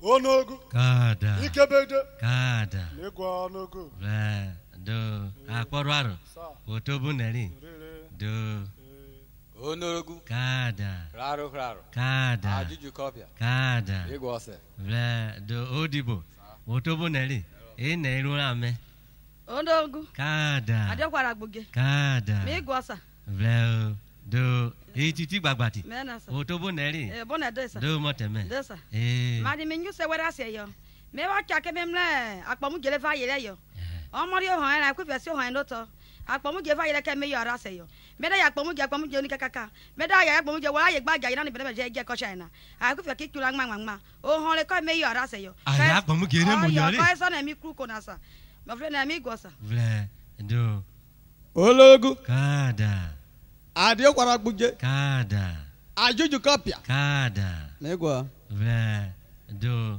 Onogu. Kada. Ikebede. Kada. Negwa onogu. Do. Akwaruaro. Otobu neri. Do. Onogu. Kada. Raro. Kada. Ajuju kopia. Kada. Ego ose. Do odibo. Otobu neri. Neru ame. Onogu. Kada. Adekwara gboge. Kada. Me igwasa. Do. Titi gbagbati. Menasa. Otobu neri. Bona desa. Do moteme. Desa. Madi menyu se wera se yo. Me wa kya ke memle akpamu gele fa yele yo. Omori o han na ku fe se o han loto. Akpamu ge fa yele ke me yo ara se yo. Me da ya akpamu ge ni kakaka. Me da ya akpamu ge wa ye gba ja ina ni bele je ko china. A ku fe ki tula ngma. O han le ko me yo ara se yo. Aya akpamu ge re mo yore. Ko so na mi kru ko na sa. Ma fre na mi gosa. Do. Ologu. Kada. Adekwara gbuje. Kada. Ajuju kopia. Kada. Negwa. Do.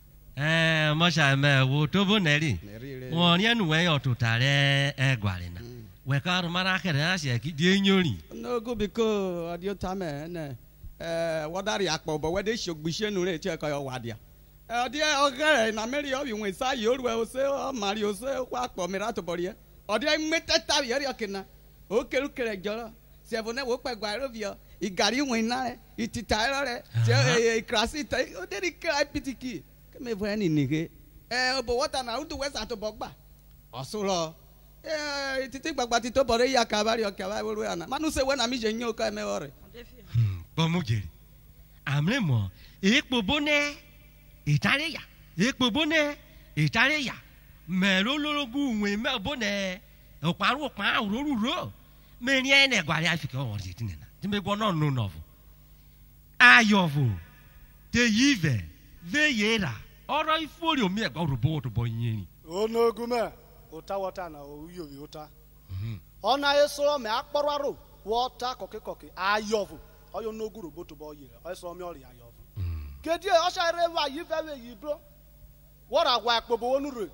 Mosha me wo tobo neri. Won ye nu we otutare egware na. We ka ru mara kere ase ki die nyori. Onogu biko adio tame ne. Wadari akpo bo we de shogbise nu re ti e ko yo wadia. Odi ogere na meri o wi sa yoru e o se o mari o se kwa akpo mi ra to bori e. Odi mete ta yeri okina. O keru kere joro. Se bo ne wo pe gwa ro bi o. Igari win na re. Itita re. Se krasi ta o de ri ka pitiki. Me vo ani nige obo water na unto west at bogba osuro titi gbagba ti to bore ya ka bari o ka ba woru ana manu se we na mi je nyo ka me ore pomugeri amre mo epo bone itareya epo bone itareya me lolorogu nwe me bone oparu pa ororuro me ni ene gwari afika o ri tinena ti me gbo no no novo ayovo te yive veyera oro ifori omi egba robo to boyin Onogu me. Ota na uyobi ota. Ona eso me akporo aro. Water koke. Ayovu. Oyo nogu robo to boyin. Eso mi ori ayovu. Kedi o sha reva yi veve yi bro. What agwa akpobo onure.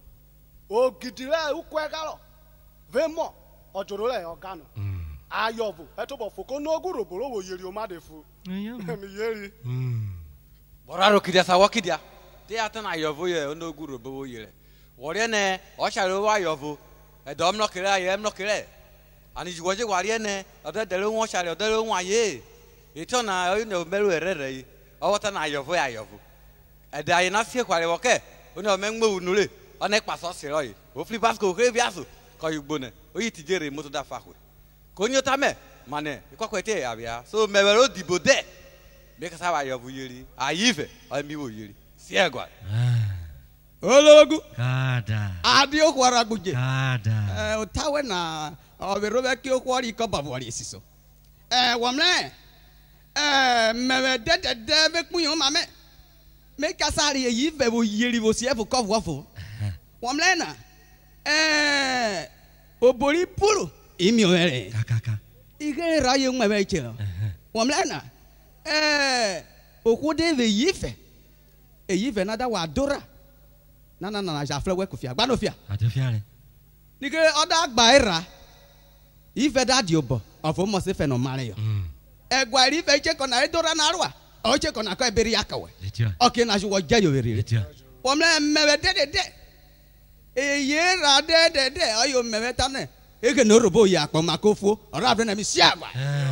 Ogidire ukwe galo. Vemo. Ojoro le ogano. Ayovu. Etobo foko nogu robo wo yeri o madefu. Mi yeri. boraro kidia sawo kidia te atana ayovo ye onogu robo yire wori ne o sharo wa ayovo edom no kire ayem no kire ani jiwoje wari ne odedere won sharo odedere won aye itona o ne meru erere yi o wota na ayovo eda yi na sie kware woke o ne o menwo unure o ne paso siro yi o flipas ko kire biaso ko yugbone o yitijere moto da fakwe ko nyota me mane ikokwete abia so mewero dibo de make sawa yovu yiri ayive ami wo yiri siegwa Ologu. Kada. Adio kwara guje. Kada. Otawe na oberobe ki okwari ko babori siso. Wamle. Mewe de be kunyo mame. Me kasari yi ve bo yiri bo sie fo kofo. Wamle na. Obori puru imi ore. Kaka. Ige raye nwe che. Wamle na. Okwode ve yife. Eyife na da wa dora. Na ja flewe kufia gba no fia atefia le nike oda gba era ife da di obo ofo mo se fe no mare yo egwa ri fe che kona edora na arwa o che kona ko eberi akawe okay na ju wo je yo beri wo mle mewe de eye ra de ayo mewe ta ne ege no robo ya apo makofu ora abre na mi si agwa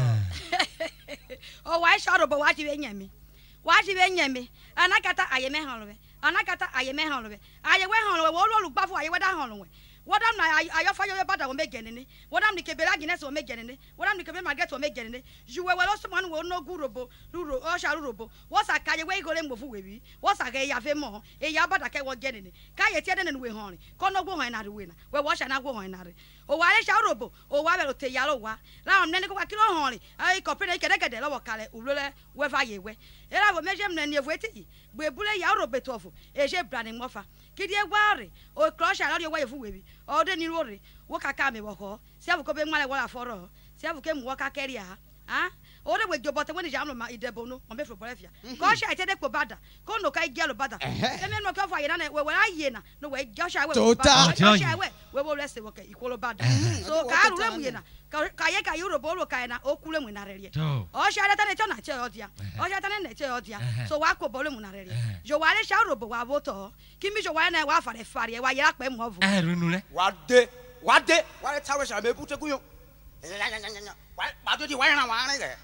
o wa sha robo wa ji benyami anakata ayeme hanwe anakata ayeme hanwe ayewe hanwe wo lo lugbafu ayewe da hanwe wodam na ayofa yo bada wo megenene wodam ni kebela gines wo megenene wodam ni kebe market wo megenene juwe we lo someone wo no gurobo ruro o sha rurobo wo sa ka ayewe igore mbofu webi wo sa ga ya fe mo e ya bada ke wo genene ka ye tie de ne we hon ko no gwo hon na we na we wo sha na gwo hon na re o wa le sha robo o wa be lo te ya lo wa la on ne ko ka kilo hon ai ko pe ne kede lo wo kale ulole we va yewe era wo mejem na ne evueti gbe bule ya robo tofu e je brand mofa kidi egware o crush ala yo wa yefu webi o de ni rore wo kaka me wo ho se abu ko be nwale wala foro se abu ke mu wo ka keria o de we jobo te when jam ma idebo no o me fro borafia ko sha ite de ko bada ko no kai gelo bada e me no ko fa yena na we aye na no we go sha we we wo rest we ke ikolo bada so ka ru mu yena ka ye ka yuro bolo ka na o kule mu na rere o sha da ne chona che odia o sha da ne che odia so wa ko bolo mu na rere jo wa le sha robo wa voto kimi jo wa na wa fa le fare wa ya pe mo vo runu le wa de wa le tawe sha me pute kuyo wa do di wa na wa na ge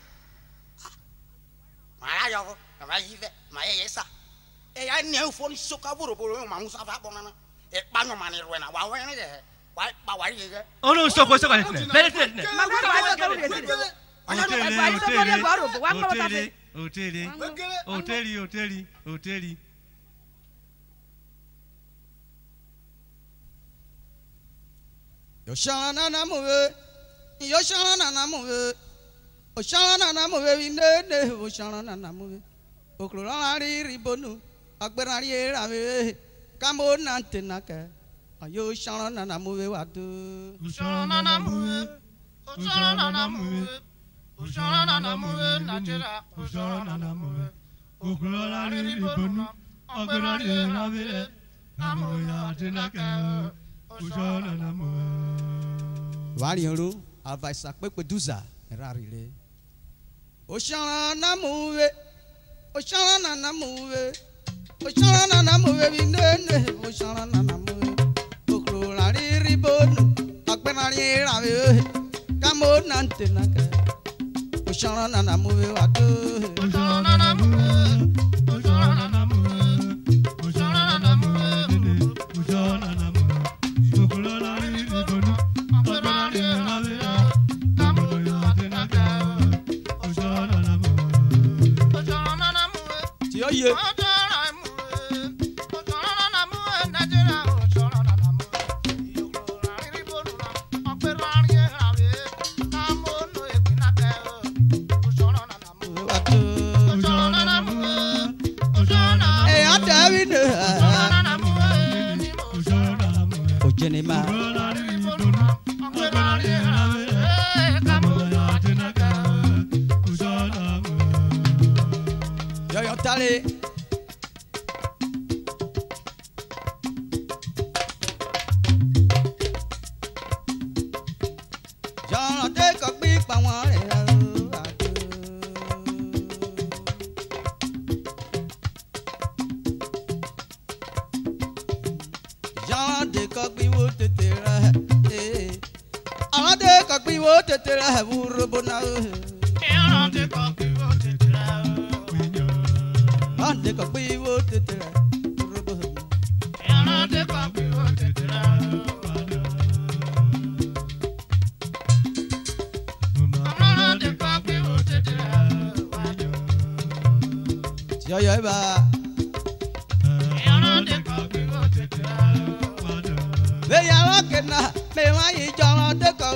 ma la yo ma yive ma ye sa e ya ne ufo ni soka boro boro ma musa fa bo na e pa no ma ni ro na wa wa na ge wa pa wa ye ge o no soko le bele te ma ko wa ko le si Hoteli. Yoshana namuwe. Oshana namuwe vinde. Oshana namuwe. Oklorari ribonu. Akberari erawe. Kamo nante naka. Ayo shana namuwe wadu. Oshana namuwe. Oshana namuwe natera. Oshana namuwe. Oklorari ribonu. Akberari erawe. Kamo nante naka. Oshana namuwe. Varioro avaisa pepe duza rarile. Oshana namuwe vinene. Oshana namuwe. Oklorari ribonu. Akberari erawe. Kamo nante naka. Oshana namuwe wadu. Oshana namuwe. Oye. Yo tale. John de ko gbi pa won re John de ko gbi wo tete ra ala de ko gbi wo tete ra buru bona John de ko gbi wo tete ra Ande ko gbi wo tete ra buru bona John de ko gbi wo tete ra Yo ba. Ve ya lo ke na me wa yi joro de ko.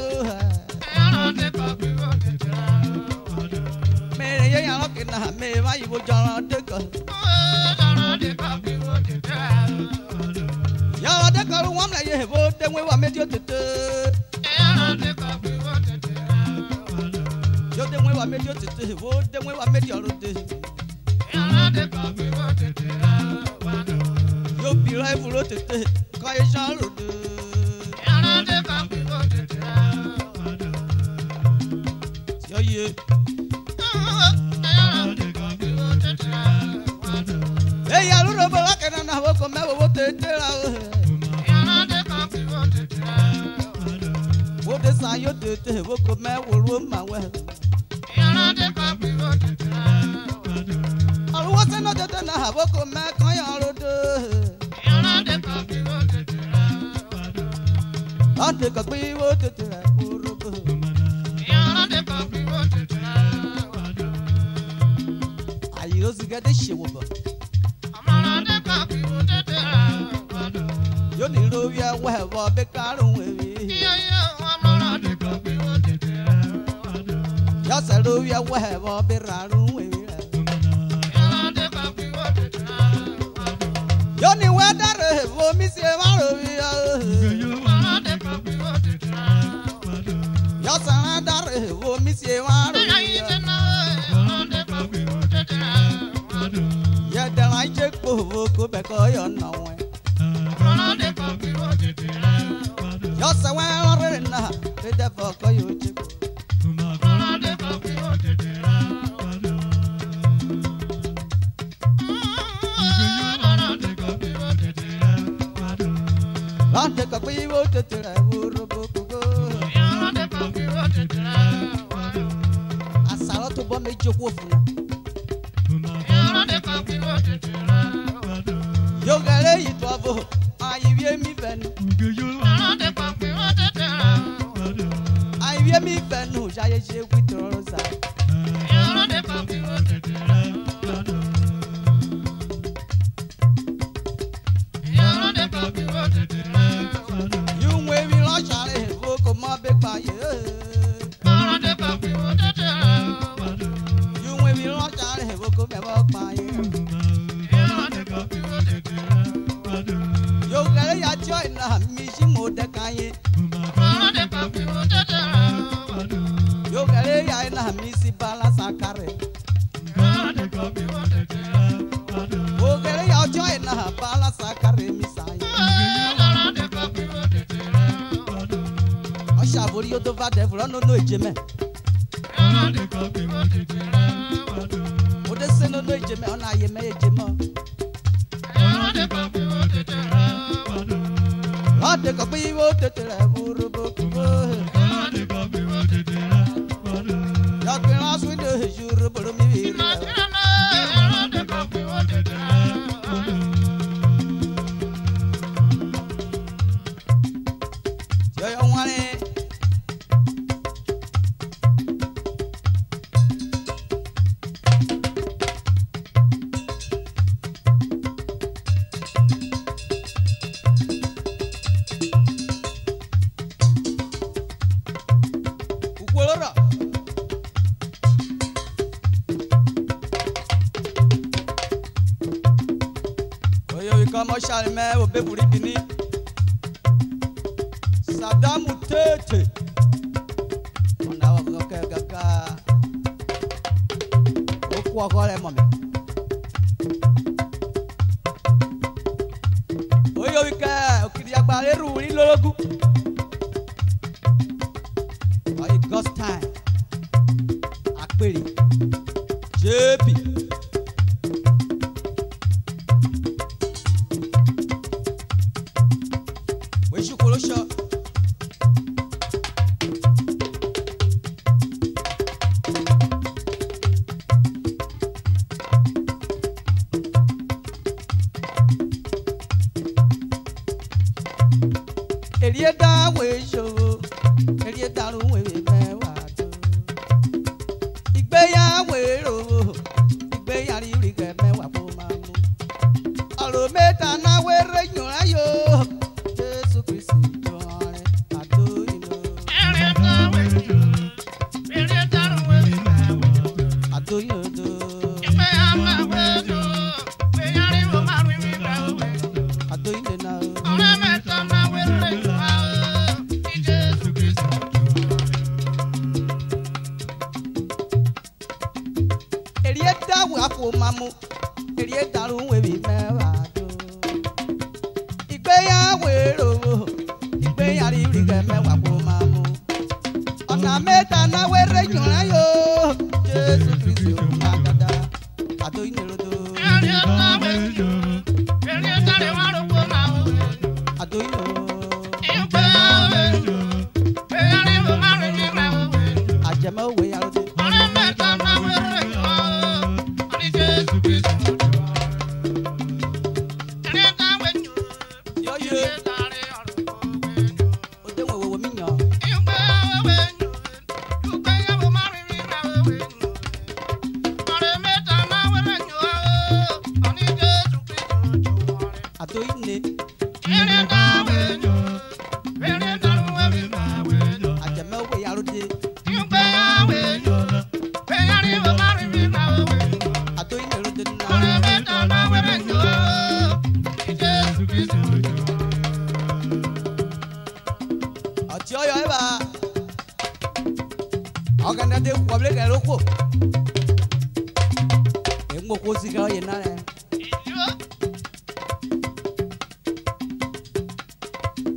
Me ye ya lo ke na me wa yi bo joro de ko. Ya lo de ko won la ye bo de we wa me dio tete. Yo de we wa me dio tete bo de we wa me dio ro de. Yo be right for it ka e jalo de yo ye e ya lo bo ka na wo ko me wo tete la wo de sa yo tete wo ko me wo ro ma we What's another than I have a Mac? I I'll take a wee water to I used to get the shit over. You need to be a well of the car with me. Just a little well of the round with me. Yoni wadare wo mi se maro ya. Yo sana dare wo mi se maro ya. chekpo ko be ko yo no we yo se we ore na be de fo ko yo chekpo ande ko bi wo te te ro bo ko asalo to bo me joko funa yo gare yi to abo ayi wie mi benu ayi wie mi benu jaye je kwitoro sa you we mi lo chare wo ko ma be pa ye you we mi lo chare wo ko be ba pa ye yo gare ya join na mi shi mo de kan ye yo gare ya na mi si bala sakare wo gare ya join na bala sakare mi sa ye Shavori yo do va devil no ejeme. O de se no ejeme ona ye me ejemo. La de ko bi wo te te la buru bo ko. Ya ke la sui de jour bo mi vi. Yo yo wane Charme au béburi bini Saddam Tete on a ok gaga o quoi gore mami oyo wika okiri agbare ruri lologu oyi ghost time aperi JP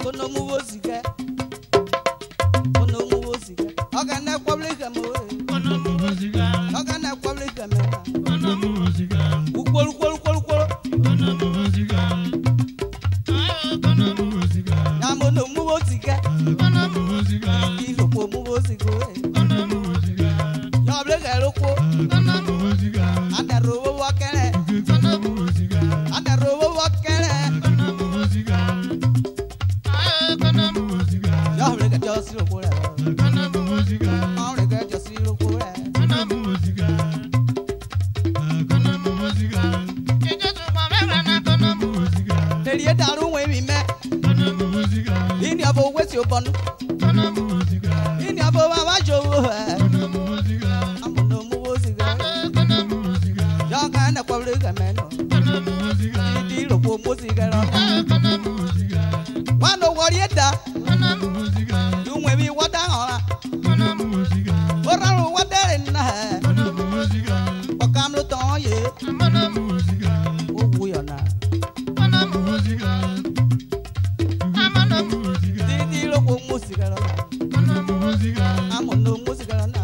kono muvozike ogana kwablika mo ogana kwablika me ukol namo no muvozike iloko muvozike yobleka loko adarowo wakere yobleka just loko Elie daru we mi me. Ini abo wesi obonu. Ini abo baba jowo. Amono mu wosiga. Ya kana kwable ga meno. Di lo ko musiga ro. Wano wori eda. Du we mi wada ora. Ora ro wada na. Okam lo ton ye. Owu yo na. Didi lo ko musiga ro. Amono musiga ro na.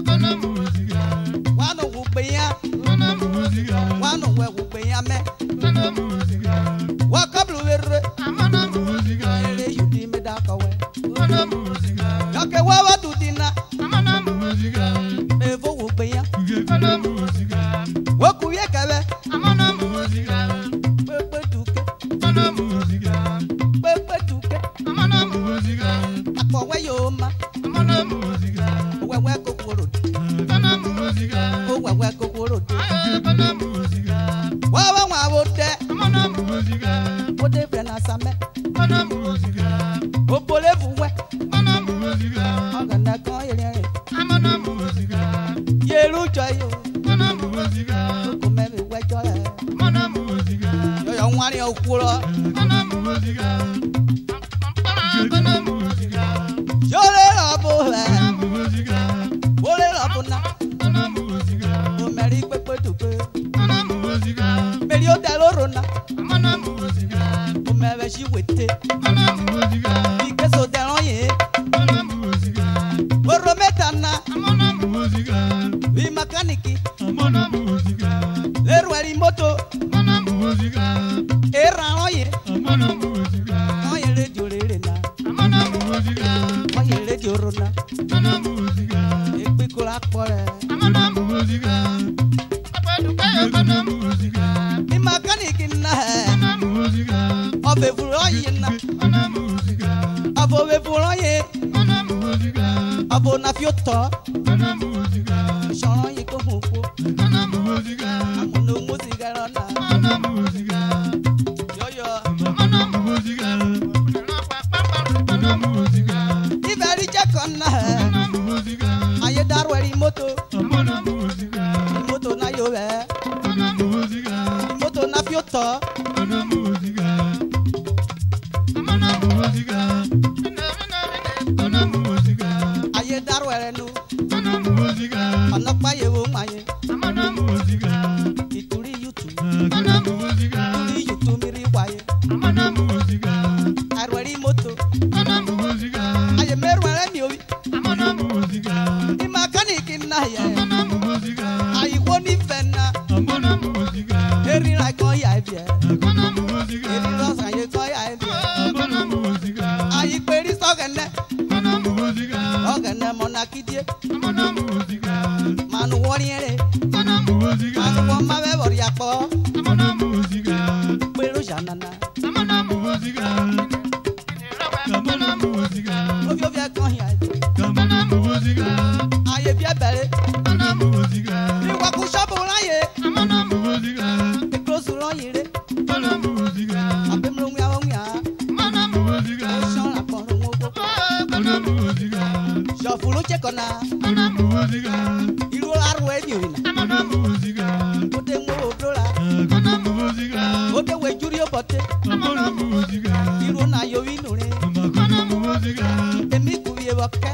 Wano wu pe ya. Wano we wu pe ya me. Wa kablu werre. Ele yudi me da ka we. Yake wa wa tudina. Evo wu pe ya. Wa ku ye ka be. Pepe duke. Pepe duke. Akpo we yo ma. Wewe kokoro. Wewe kokoro. Wawa wa wote. Wote brana same. Obole vuwe. Ogana kan yele. Yelu joyo. Ko me we jola. Yo yo nwari okuro. Yole rabo le. Wole rabo na. O meri pepe dupe. Meri o da loro na. O me be si wete. Ike so de ron ye. O ro meta na. Vi makaniki. Le rueri moto. E ran ye. Oye le diore na. Oye le diorona. E pe ko la pore. Ni makaniki na. Obe furo ye na. Abo be furo ye. Abo na fioto. Shoro ye ko huko. Amono musiga rona. Yo yo. Iberi chekona. Aye darweri moto. Moto na yo be. Moto na fioto. Aye darwere nu. Ọlọ́pàá ye wo maye. Ituri YouTube. Ituri YouTube miri waye. Arweri moto. Aye merwere mi owi. Ni makaniki na ye. Ayi wo ni fena. Eri ra kan ya bi e. Eri ro san ye kan ya bi e. Ayi peri sogene. Ogene monakidie. Manu wori ere. Manu wo ma be bori apo. Pero janana. Ovio via kan ya. Aye via bere. Ni wa ku shop raye. E close ro yire. Abe mru mya wa mya. Shon la por mo ko. Jo fulu chekona. Iru aru e bi wina. Ote mo obrola. Ote we juri obote. Iru na yo winu re. Emi ku ye boke.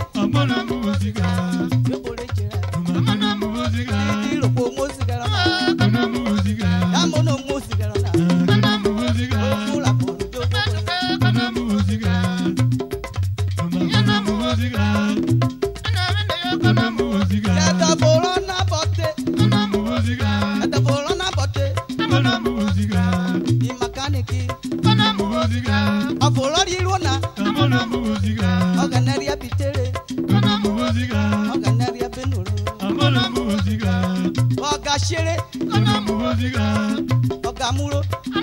Yo bole jira. Iru ko mo sigara. Ya mo no mo sigara na. Fula por jo. muro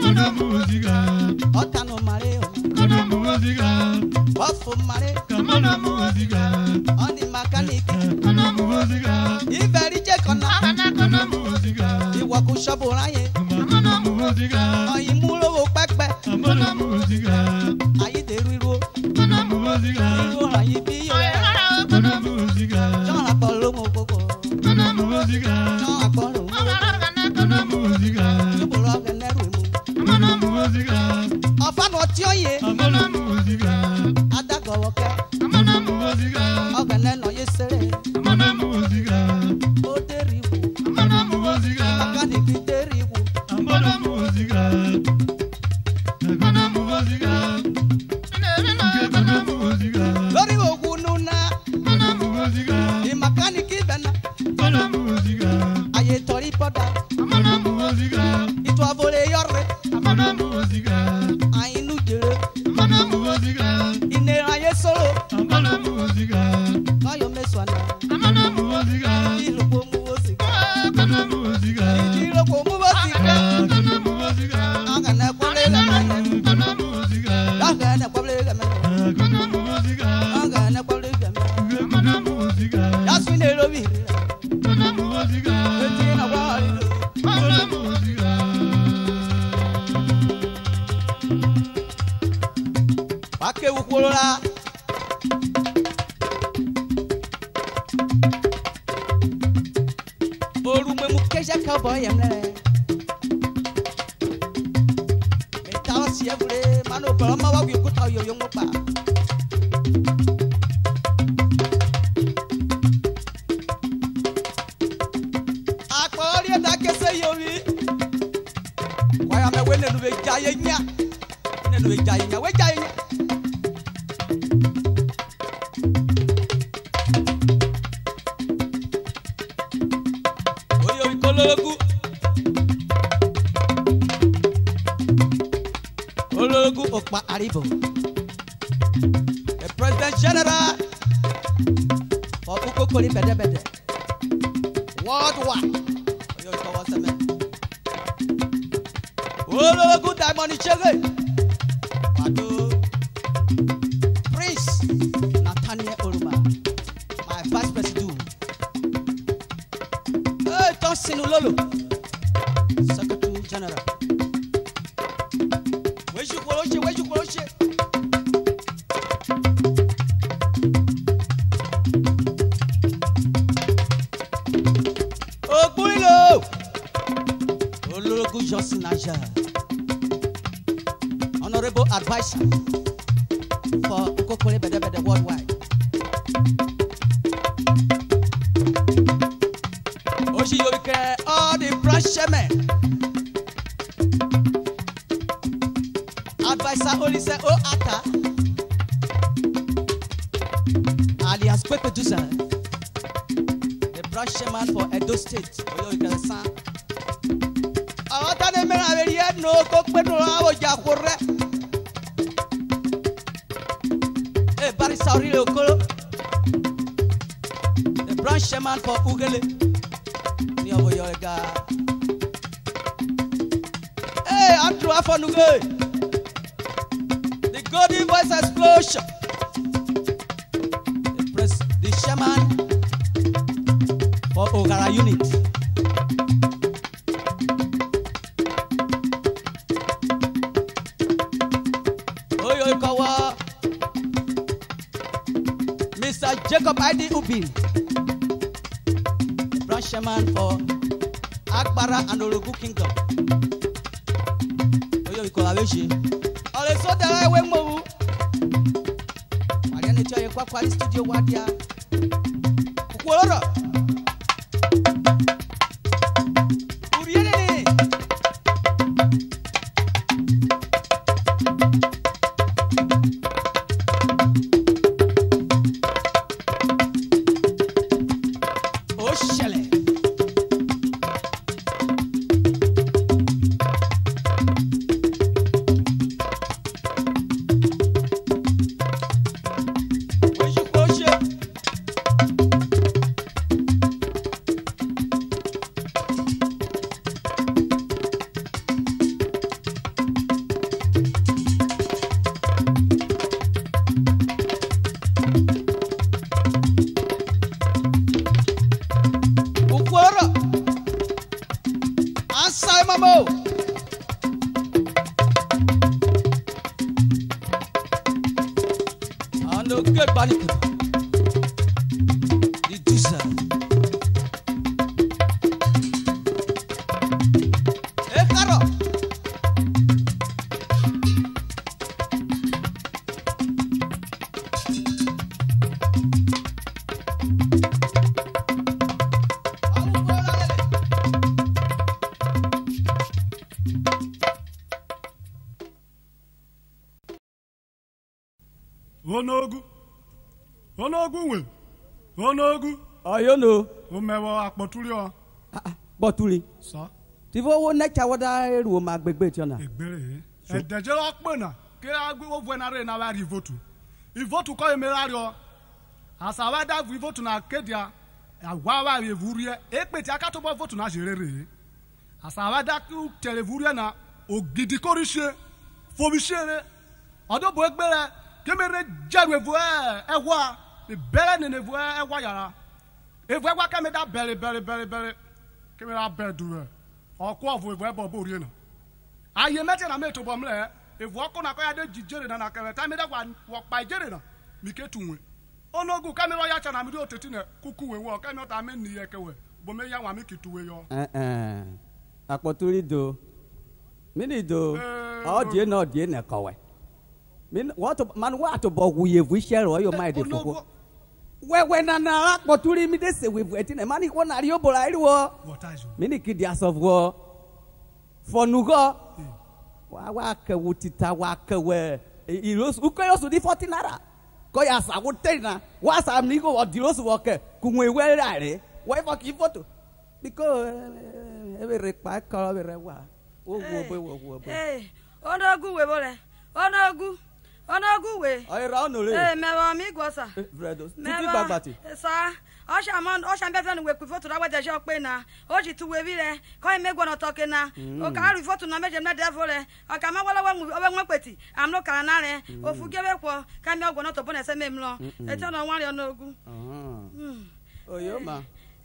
ọtanu mare o ọfọ mare ọni makaniki ibẹri jẹ kọnà ìwọkù sọbù ráyè ọyìn múlò wò pẹpẹ ayídèrú irú irú ayé bí yẹ jọ́n àpọ̀ lómo gbogbo jọ́n àpọ̀ lómo yóò rọ gẹ̀nẹ́rù mu ọ̀fánà ọtí ọ̀yẹ adagọ̀wọ̀kẹ́ ọ̀gẹ̀nẹ́ nọ yé sẹ́rẹ̀ ó dẹ́rì wò mẹkáníkì dẹ́rì wò. lórí ògùn nuna ìmàkánìkì bẹ̀nà ayé tọrí bọ́dà ìtò àbòlé yọrẹ àyínú jèrè ìnira ayé sọ̀rọ̀ káyọ̀ mẹ́sàn-án ìlòpọ̀ mú wọ́n sìgá ìlòpọ̀ mú wọ́n sìgá àgànà kọ́lé lẹ́mẹ̀ẹ́ àgànà kọ́lé lẹ́mẹ̀ẹ́ àgànà kọ́lé lẹ́mẹ̀ẹ́ yasmin erobi eti na wa wake wukolola orume mu keja cowboy yemle metalo sievule mano paloma wa yukuta yo ngopa nenu be jaye nya we jaye nya oyo ikologu okpa aribo the president general for ukokoli bedebede worldwide oyo ikowaseme olóògùn diamond chege wado prince nathaniel oruma my vice president tosin lolo secretary general weju koloche ogbunilo olóògùn johnson naja honorable advisor for Ukokole Bedebede worldwide. Oshi Yorike, all the branch chairmen. Advisor Olise O Ata, alias Pepe Dusa, the branch chairman for Edo State. Oyo Yorike San. Àwọn tani mẹ́rin àwẹ̀rí ẹ̀ nù kó pé nù àwọn ọjà kó rẹ̀. Barisa Orile Okolo, the branch chairman for Ugele, Niobo Yorega. Hey, Andrew Afonuge, the Golden Voice Explosion, the chairman for Ogara Unit. Mr. Jacob Adi Ubin, branch chairman for Agbara and Orogu Kingdom. Oyo Ikolaweshi. Ole so dara ewe mowu. Wari ene cho ye kwa studio wadia. Kukoloro. Uriene ni. Hey, panic. The juicer. Hey, Caro. Onogu nwe. Onogu. Oyono. Omewo akpoturi o. Botuli. So. Tivo wo necha wada eru ma gbegbe ti ona. Egbere. Edeje wa pe na. Ke agbe wo vo na re na wa ri votu. Ivotu ko emerari o. Asa wa da votu na kedia. Agwa wa re vurie. Epe ti aka to bo votu na jerere. Asa wa da ku tele vurie na ogidi korise. Fobisere. Odo bo egbere. Kemere jaru evu ewa. Bere ne nevu ewa yara. Evu ewa keme da bere. Keme da bere dure. Okwo ovu evu ebo bo rie na. Aye mete na meto bom le. Evu okko na ko ya de jijere na kere. Ta me da wa pa jere na. Mi ketunwe. Onogu kame ro ya cha na mi do teti ne kuku we wo kame ta me ni yekewe. Bo me ya wa mi kituwe yo. Akpoturi do. Mini do. O die na die na kowe. Min what man what about we have we share all your mind for. We na akpoturi mi de se we eti na man ko na ri obora ri wo. What is you? Mini kidias of war. For nugo. Wa ka wutita wa ka we. Iros ukoyo su di 40 naira. Ko ya sa wo tena. Wa sa mi go wa diros wo ke. Kunwe we rare. Wa for ki photo. Because every repa ka we rewa. Wo. Eh, onogu we bole. Onogu we. Ay ra no le. Mewa mi gwosa. Bredo. Titi bagbati. Sa. Osha mbefan we ku foto rawa deje ope na. Oji tu we bile. Ko emegwo no toke na. O ka ru foto na meje na devole. O ka ma wala wa obe peti. Am no kara na re. Ofugebe kwo ka mi ogwo no to bona se memlo. Eti no wan re onogu. Oyo ma.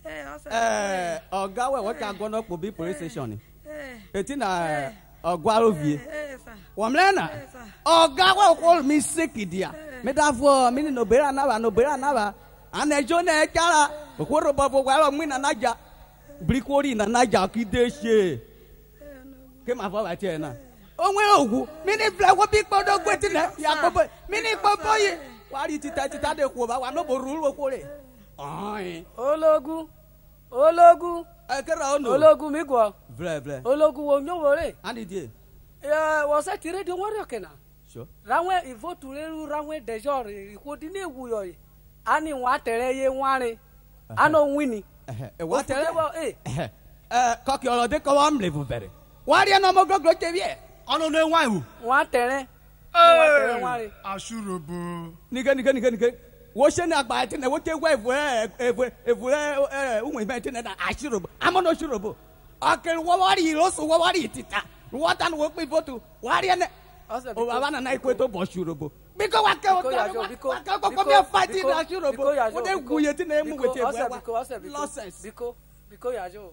Oga we what ka go no po bi police station ni. Eti na Ogwarovie. Wamlena. Ogawa call me sick dia. Me da fo me no bera na. Anejo na ekara. Okoro babo wa mu na naja. Brikori na naja kideshe. Ke ma fo ba tie na. Onwe ogu. Me ni fle wo bi podo gweti na. Ya popo. Me ni popo yi. Wari tita de ko ba wa no boru wo ko le. Ai. Ologu. Ekera ono. Ologu mi gwo. Vle. Ologu wo nyowore. Andi die. Wo se tire de wori okena. Sure. Rawe ivotu leru rawe dejore ko di ne wu yo yi. Ani wa tere ye wanre. Ano wini. Wa tere wo koki olode ko wa mlevu bere. Wari no mo goglo chevie. Ono ne wan wu. Wa tere. Wa tere wanre. Ashurobo. Nige. Wo she na agba ti na wo te gwa evu unwe be ti na ashurobo. Amono shurobo. Akel wo wari rosu wo wari tita. What and work with votu. Wari ne. O baba na ikweto bo shurobo. Biko wa ke o ko me fight in shurobo. Wo de guye ti na emu wete wa. Biko ya jo.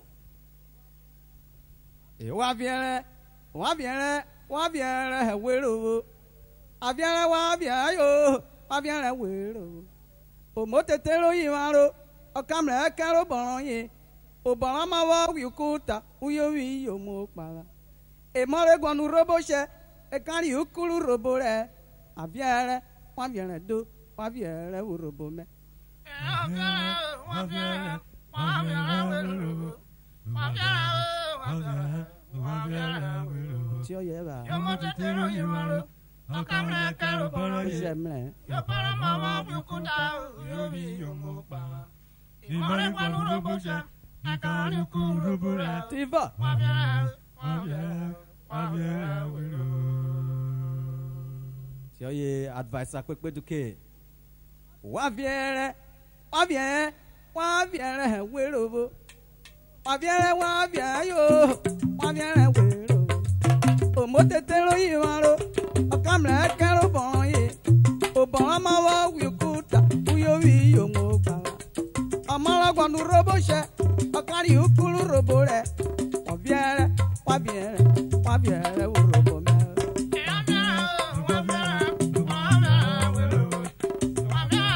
Wa biere wero. Abiere wa bia yo. Wa biere wero. O motetero yimaro. O kamre kero boron yi. O boron ma wa wikuta. Uyo wi yo mo para. Emore gwanu robo she. E kari ukuru robo re. Abiere. Wa biere do. Wa biere robo me. Tio yeba. J'aimerais. Tu vas. Tio ye advice a quick to ke. Wa viere werobo. Wa viere yo. Wa viere wero. O motetero yimaro. O kamra kero bonye. O bon ma wa wikuta. Uyo wi yo mo gba. Amara gwanu robo she. O kari ukulu robo re. Wa viere werobo me.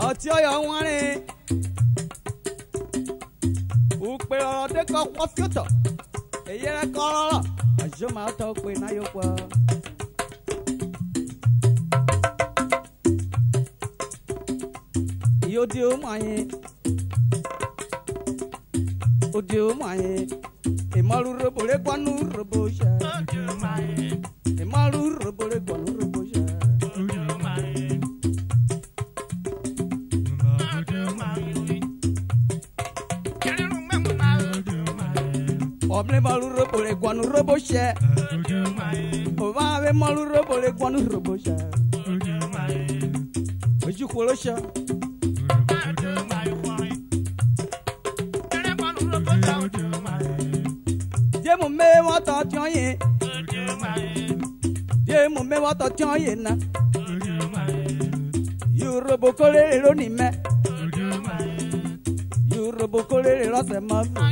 ọtí ọyọ wọn ni òpè ọ̀rọ̀ dẹ́kọ̀ pọ̀ fíọ́tọ̀ èyí rẹ̀ kọ́ ọ̀rọ̀ àjọ máa tọ́ pé náà yóò pọ̀. yóò di ọmọ yẹn ó di ọmọ yẹn ìmọ̀lú robore gbọ́nú robo ṣe ìmọ̀lú robore gbọ́nú robo ṣe. ọ̀bẹ mọ̀lú robore gbọ́nú robo ṣe òbá bẹ mọ̀lú robore gbọ́nú robo ṣe ojú kúrò ṣe. Jemu me wọ́tọ̀ tiọ́ yẹn. Jemu me wọ́tọ̀ tiọ́ yẹn na. Yurobo kolere lónìí mẹ́. Yurobo kolere lọ́sẹ̀ mọ́ fún.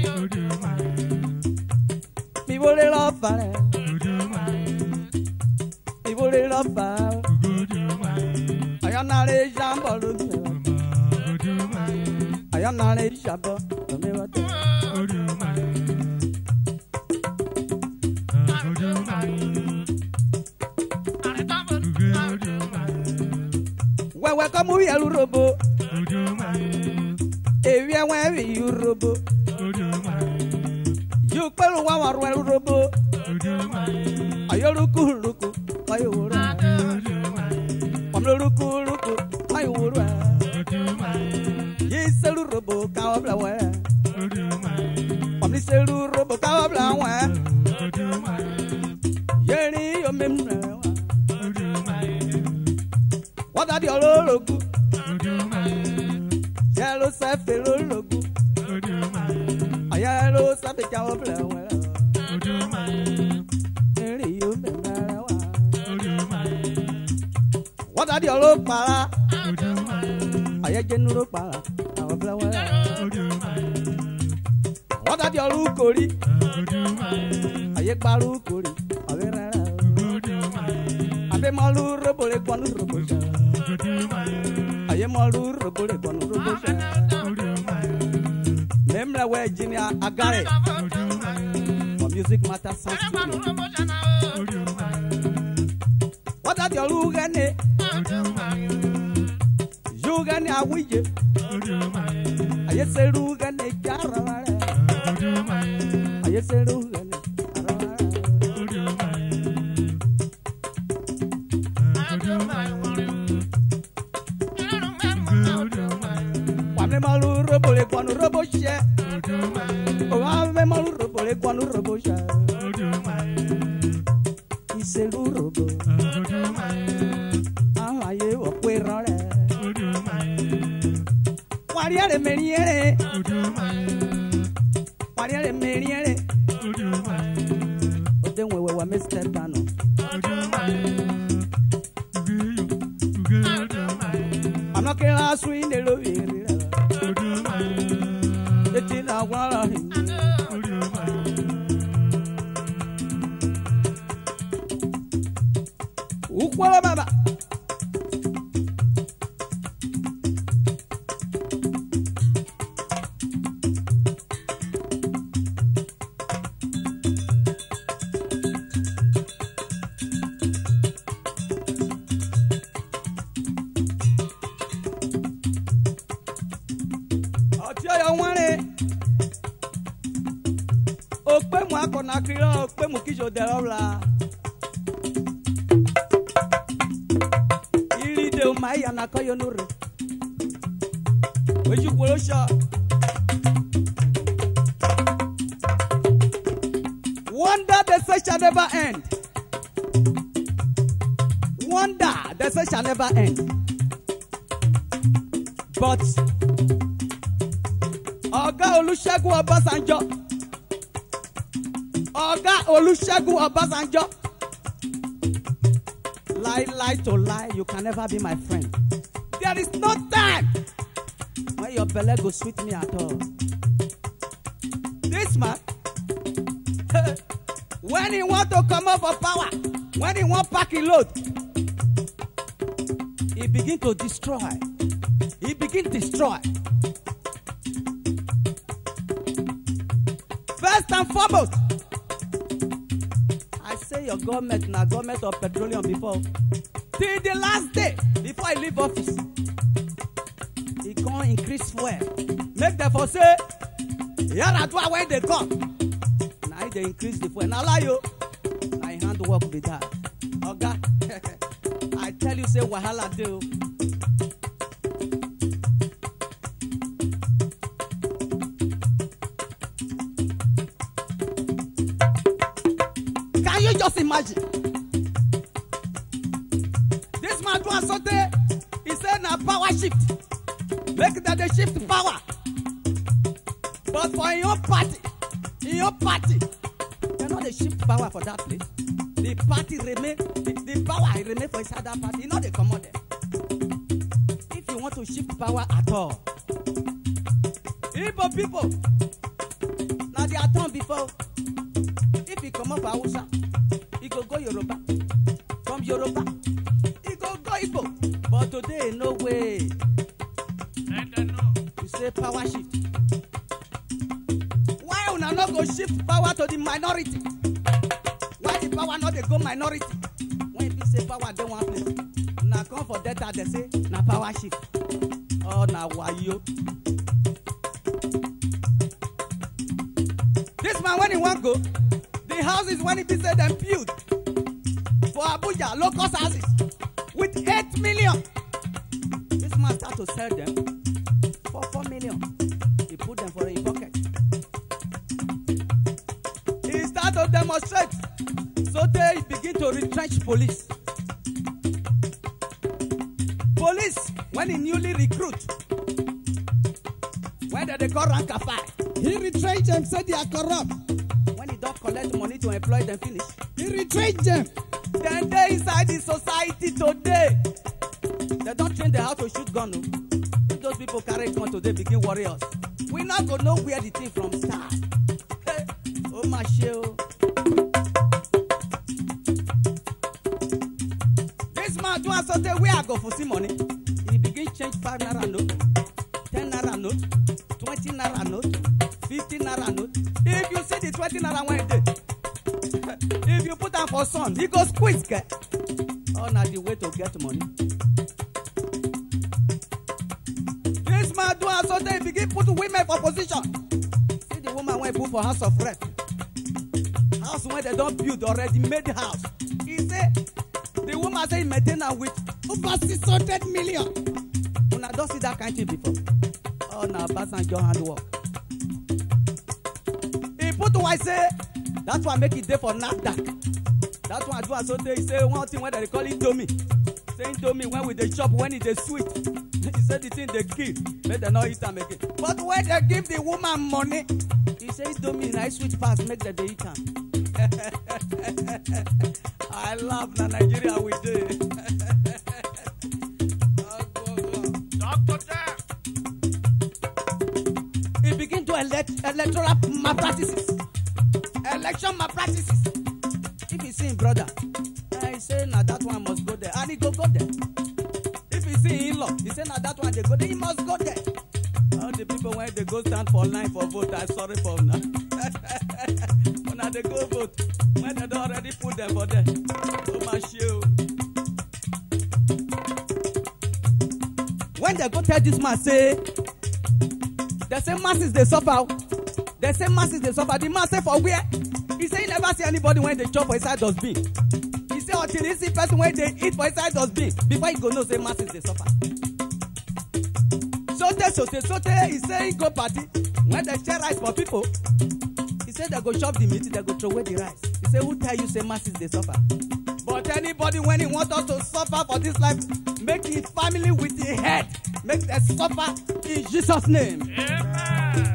Mi wọlé lọ́fà rẹ̀. Mi wọlé lọ́fà rẹ̀. Ayọ̀nàrẹ̀ jambọ̀ lóbi rẹ̀. Ayọ̀nàrẹ̀ jambọ̀ lómi wọ́tọ̀. Wewe kọ́mú yẹlu robo. Ewi ẹwẹ́ ewi yu robo. Yu pẹ̀lú wa wà ru ẹlu robo. Ayọ̀luku luku ayọ̀ wúrọ̀. Pọ̀mùlùkù luku ayọ̀ wúrọ̀. Yìí sẹ́lu robo káwọ́ bila wẹ̀. Pọ̀mùlù sẹ́lu robo káwọ́ bila wẹ̀. Yẹ́nì yóò mímu rẹ̀ wá. Wọ́n dàbí olóògùn. Yẹ́ ló sẹ́fẹ̀ lólógùn. Ayẹ́ ló sẹ́fẹ̀ jáwọ́ bẹ̀rẹ̀ wẹ̀rẹ̀. Eré yóò bẹ̀rẹ̀ wá. Wọ́n dàbí olóòpàrà. Ayẹ́ jẹ́ nírò pàrà. Àwọn bẹ̀rẹ̀ wẹ̀rẹ̀. Wọ́n dàbí olóòkòrí. Ayẹ́ parú kòrí. Àwẹ̀ rẹ̀ rẹ̀. Àbẹ̀ mọ́lú robole gbọ́nú robo ṣe. Ayé mọ́lú robole gbọ́nú robo ṣe. Mẹ́mìrẹ̀ wẹ̀ jìnnì agárẹ̀. For music matter sound studio. Wọ́n dàbí ọ̀lú gẹ́ni. Yú gẹ́ni àwíyé. Ayé sẹ́rú gẹ́ni jára rẹ̀. Ayé sẹ́rú gẹ́ni jára rẹ̀. Wàmí malu robole gbọ́nú robo ṣe. Wàmí malu robole gbọ́nú robo ṣe. Ìṣèlú robo. Àwọn ayé wọ̀ pé rọrẹ̀. Wàrí ẹ̀rẹ̀ mẹ́rin ẹ̀rẹ̀. Wàrí ẹ̀rẹ̀ mẹ́rin ẹ̀rẹ̀. Ó dé wẹ̀wẹ̀ wà mí step down. I'm not going to swing the lobby. It's in our water. Ukwa baba. Nakira pe mu kijo derobla iri de o mai ana koyo nure weju kolosha wonder the search shall never end. Wonder the search shall never end. But Oga Olusegun Obasanjo, Oga Olusegun Obasanjo, lie to lie, you can never be my friend. There is no time when your belly go sweet me at all. This man, when he want to come up for power, when he want pack a load, he begin to destroy. He begin begin destroy. First and foremost, I say your government na government of petroleum before. Till the last day before I leave office, he can't increase fuel. Make them for say, Yaradua when they come. Now they increase the fuel. Now lie you, I hand work with that. Okay, I tell you say wahala do. Can you just imagine? This man do something. He said na power shift. Make that they shift power. But for your party, they know they shift power for that place. The party remain, the power remain for inside that party. You know they come on there. If you want to shift power at all, Igbo people, now they are done before. If you come up Hausa, you go Yoruba. From Yoruba, you go Igbo. But today, no way. You say power shift. Why una not go shift power to the minority? Why the power not they go minority? When you say power they one place, now come for data they say na power shift. Oh na wayo. This man when he want go, the houses when he be said them built for Abuja local houses with 8 million. This man start to sell them for 4 million. He put them for his pocket. He start to demonstrate. So they begin to retrench police. Police, when he newly recruit, when they call rank and file, he retrench them, say they are corrupt. When he don't collect money to employ them, finish, he retrench them. Then they inside the society today. They don't train them how to shoot gun. No. If those people carry gun today, begin warriors. We not gonna know where the thing from start. Hey, oh my show. This man do something where I go for see money. He begin change 5 naira note, 10 naira note, 20 naira note, 50 naira note. If you see the 20 naira one day, if you put them for sun, he go squeeze. Oh, now the way to get money. This man do something, he begin put women for position. See the woman when he put for house of rep. House when they don't build already made house. He say, the woman say he maintain her with over 600 million. Una don't see that kind of thing before. Oh, now Basanjo handwork. He put who I say, that's why I make it there for NAFDAC. That's why I do so they say one thing when they call it Indomie. Say Indomie when with the chop when it is sweet. He said the thing they give, make them not eat them again. But when they give the woman money, he says Indomie nice sweet pass, make them they eat them. I love the Nigeria we do. He begin to electoral malpractices. Election malpractices. If he see him brother, he say now that one must go there. And he go there. If he see in-law, he say now that one they go there, he must go there. All the people when they go stand for line for vote, I'm sorry for now. When they go vote, when they don't already put them for there. Oh my show. When they go tell this man say, they say masses they suffer. They say masses they suffer. The man say for where? He say he never see anybody when they chop for inside dustbin. He say until he see person when they eat for inside dustbin before he go know say masses they suffer. Sote, he say he go party when they share rice for people. He say they go chop the meat, they go throw away the rice. He say who tell you say masses they suffer? But anybody when he want us to suffer for this life, make his family with the head, make them suffer in Jesus' name. Amen.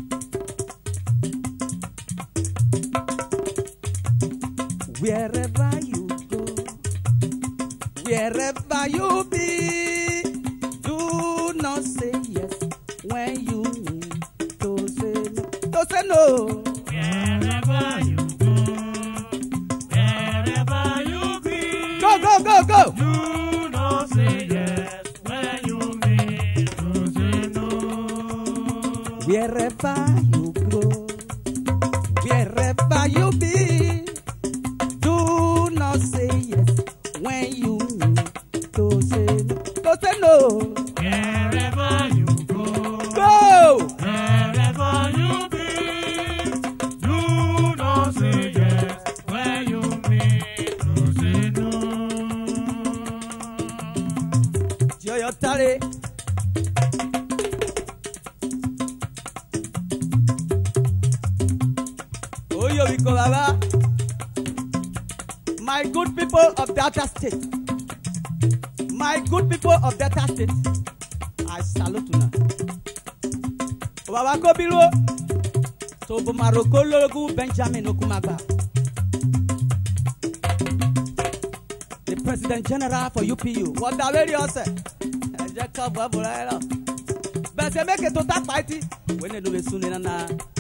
Wherever you go, wherever you be, do not say yes when you need to say no. Don't say no. Wherever you go, wherever you be, Go. do not say yes when you mean to Wherever you go, wherever you be, do not say yes when you need to say no. Don't say no. Wherever you go, Go. wherever you be, do not say yes when you mean to say no. Joyo tare. Oyo Wiko Baba. My good people of Delta State. My good people of Delta State. I salute you now. Baba Kobilo. Tobo Maroko Logu Benjamin Okumagba. The President General for UPU. What the lady say? Jacob Waburayla. But they make a total party when they do the soon in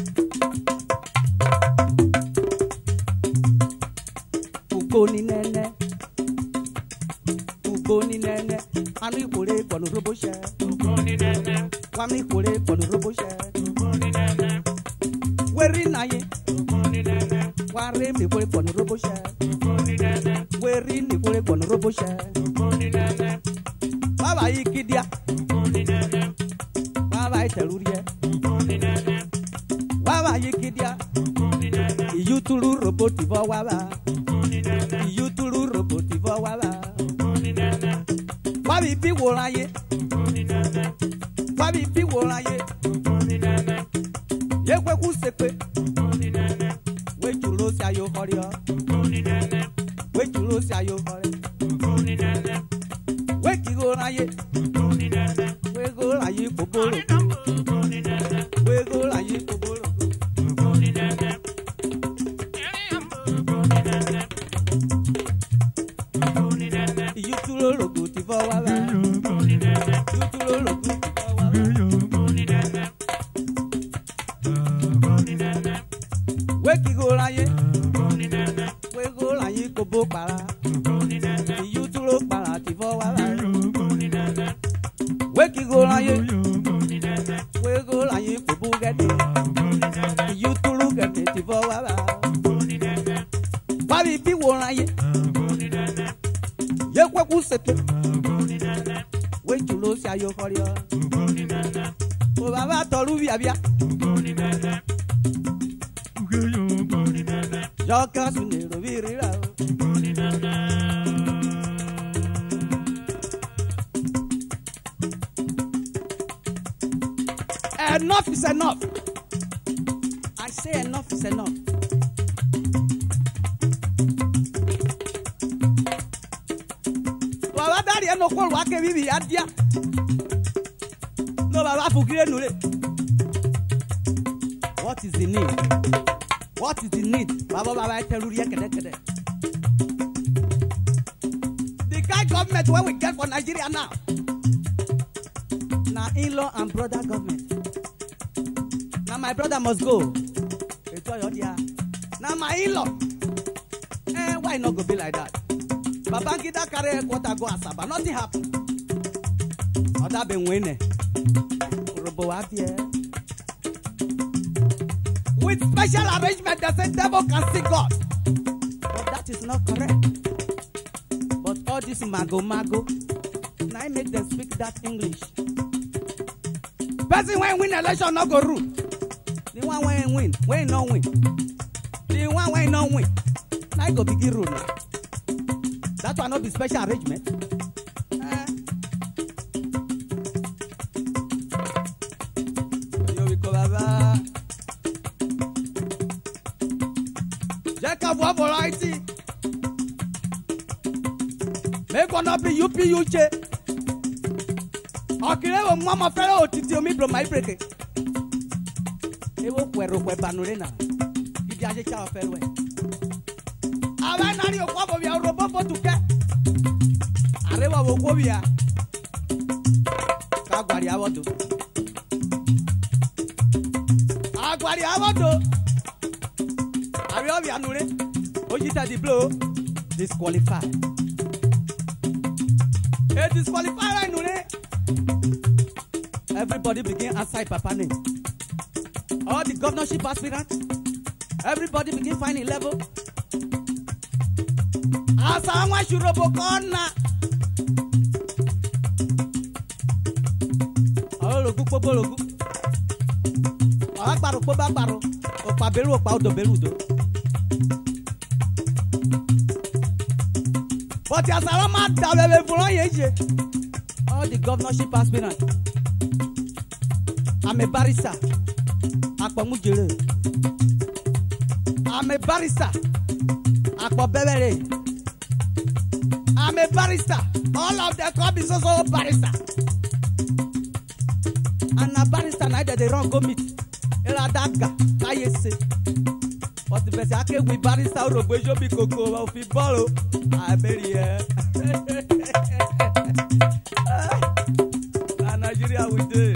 Ugoni nene. Ugoni nene. Mami kore ponu robo she. Ugoni nene, Mami kore ponu robo she. ugoni nene, Weri naye. ugoni nene, Ware mi kore ponu robo she. ugoni nene, Weri ni kore ponu robo she. ugoni nene, Baba ikidia. ugoni nene, Baba itelurie. ugoni nene, Baba ikidia. ugoni nene, Iyuturu roboti vo waba. ugoni nene, Iyuturu roboti vo waba. ugoni nene, Wabi bi woraye. ugoni nene, Wabi bi woraye. ugoni nene, Yekwe kusekwe. ugoni nene, Wechulo si ayo horio. ugoni nene, Wechulo si ayo hore. ugoni nene, Wekigoraye. ugoni nene, Wegoraye popolo. ugoni nene, Wegoraye popolo. ugoni nene, ugoni nene, ugoni nene, Iyuturo roboti vo waba. ugoni nene, Iyuturo roboti vo waba. ugoni nene, ugoni nene, Wekigoraye. ugoni nene, Wegoraye kobo para. ugoni nene, Iyuturo para ti vo waba. ugoni nene, Wekigoraye. ugoni nene, Wegoraye kobo gede. ugoni nene, Iyuturo gede ti vo waba. ugoni nene, Wabi bi woraye. ugoni nene, Yekwe kusekwe. ugoni nene, Wechulo si ayo horio. ugoni nene, O baba toru biabia. ugoni nene, ugoni nene, Joka sunero virira. ugoni nene. Enough is enough. I say enough is enough. Baba dari eno kwolu ake bibi adia. No baba fukire nule. What is the need? What is the need? Baba teluri kede kede. The kind government where we get for Nigeria now. Now in-law and brother government. Now my brother must go. Now my in-law. Why not go be like that? Babangida carry headquarter go Asaba. Nothing happen. Other been winning. With special arrangement, they say devil can see God. But that is not correct. But all this mago, now I make them speak that English. Person when win election not go rule. The one when no win. The one when no win. Now I go begin rule now. That one not be special arrangement. Jacob wa variety. Make one up UPUche. Okire wo mama fere otiti omi bro my break. Ewo kwero kwe banure na. Gidi aje cha fere we. Awa nari okwa bo bia robo bo tuke. Arewa wo kwo bia. Ka gwari awodo. Agwari awodo. Are you anure? Ojita the blow disqualified. It disqualified anure. Everybody begin outside Papa name. All the governorship aspirants, everybody begin finding level. Asawa shurobo kona. Ologu popologu. Akparo pobakparo. Okpa belu okpa odo beludo. But Asalama dabebe fulo yeje. All the governorship aspirants. I'm a barrister. Akpamujere. I'm a barrister. Akpabebere. I'm a barrister. All of them come is also barrister. And a barrister neither they run go meet. Ela daga. Ayese. But the best I can with barrister Robojo be cocoa of football. I bury Nigeria we do.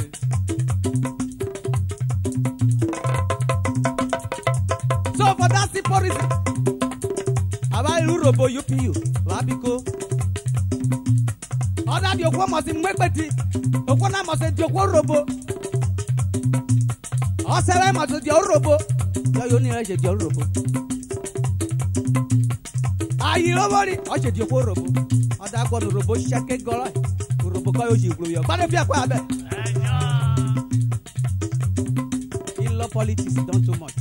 So for that simple reason, about Robo UPU, Wabiko. Other the Okwa must in Mwebeti, Okwana must in Joko Robo. Osera must in your Robo. You only have your Robo. Are you nobody? I said your Robo. Other one Robo shake Gola. Robo Koyoji Blue. But if you are quite in law politics, don't too much.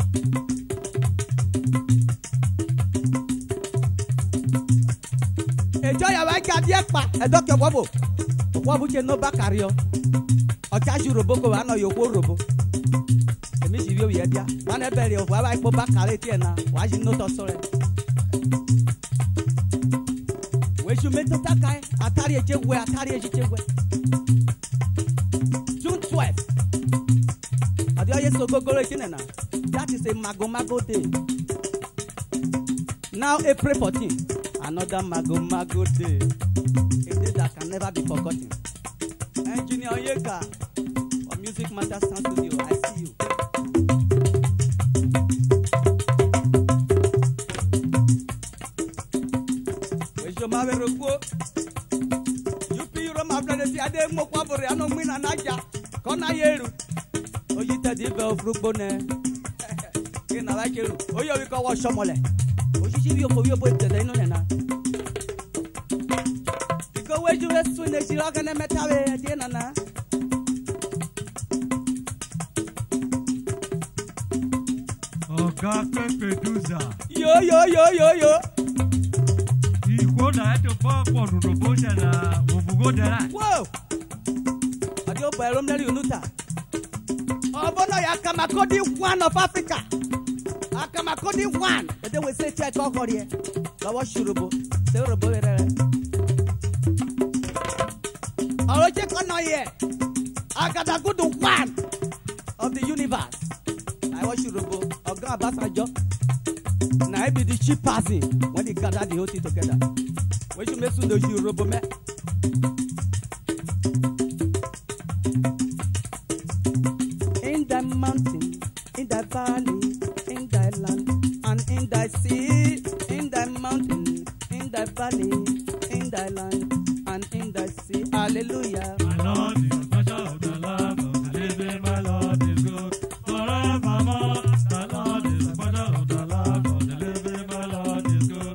Enjoy your work at Yakpa, a doctor Wabo. Wabu can no back carrier. Or charge you Roboko, I know your Robo. The Miss Yodia, one a belly of where I go back Caretiana. Why you not sorry? When you met the Takai, Atari Jewe, Atari Jewe. June 12th. That is a Mago day. Now April 14th. Another Mago day. A day that can never be forgotten. Engineer Yeka for Music Matters Sound Studio, I see you. Where's your mother? You pay your mother, the other Mokwabu, I don't win an Aja. Kona Yeru. Oh, you tell the bell of Rubone. You know, like you. Oh, you call what Shomole. Oh, you see your boy today, no, no. Where you rest when they see rock and metal at the end. Oh, God, Pedusa. Yo. He won't have to fall for the bush and go there. Whoa! I go by Romney Unuta. Oh, Bono Akamakodi, one of Africa. Akamakodi, one. But they will say, check off for here. I was Shurubo. They were a boy. I got a good one of the universe. I want you to go. I'll go about my job. Now I be the cheap passing when they gather the whole thing together. When you make the you robo me. In the mountain, in the valley, in the land, and in the sea, in the mountain, in the valley, in the land. And in the sea, hallelujah. My Lord is the treasure of the love of the living. My Lord is good forevermore. My Lord is the treasure of the love of the living. My Lord is good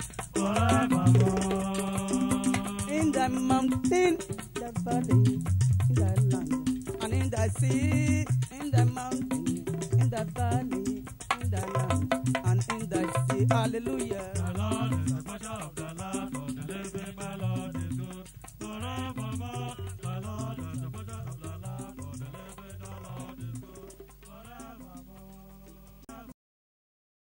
forevermore. In the mountain, the valley, in the land, and in the sea, in the mountain, in the valley, in the land, and in the sea, hallelujah.